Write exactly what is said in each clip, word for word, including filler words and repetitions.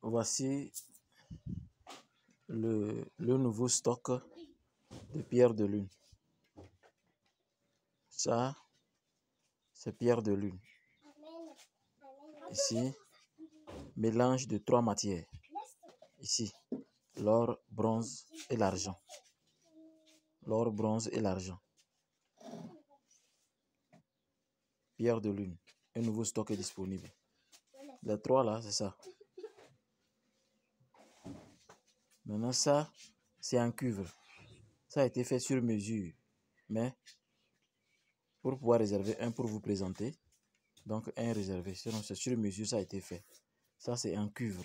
Voici le, le nouveau stock de pierre de lune. Ça, c'est pierre de lune. Ici, mélange de trois matières. Ici, l'or, bronze et l'argent. L'or, bronze et l'argent. Pierre de lune. Un nouveau stock est disponible. Les trois là, c'est ça. Maintenant, ça, c'est en cuivre. Ça a été fait sur mesure. Mais, pour pouvoir réserver un pour vous présenter, donc un réservé. Sinon, c'est sur mesure, ça a été fait. Ça, c'est en cuivre.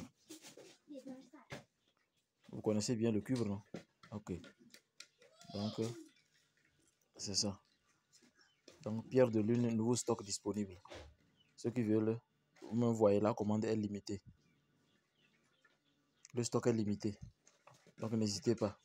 Vous connaissez bien le cuivre, non? Ok. Donc, c'est ça. Donc, pierre de lune, nouveau stock disponible. Ceux qui veulent, vous m'envoyez la commande est limitée. Le stock est limité. Donc, n'hésitez pas.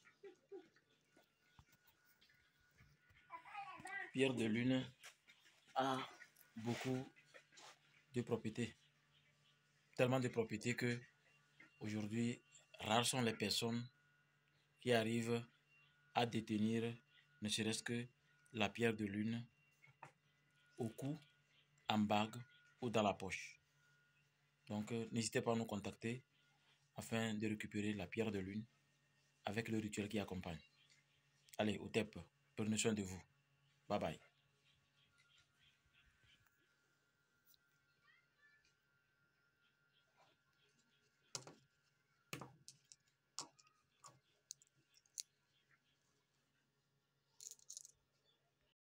Pierre de lune a beaucoup de propriétés. Tellement de propriétés que aujourd'hui, rares sont les personnes qui arrivent à détenir ne serait-ce que la pierre de lune au cou, en bague ou dans la poche. Donc, euh, n'hésitez pas à nous contacter afin de récupérer la pierre de lune avec le rituel qui accompagne. Allez, au T E P, prenez soin de vous. Bye bye.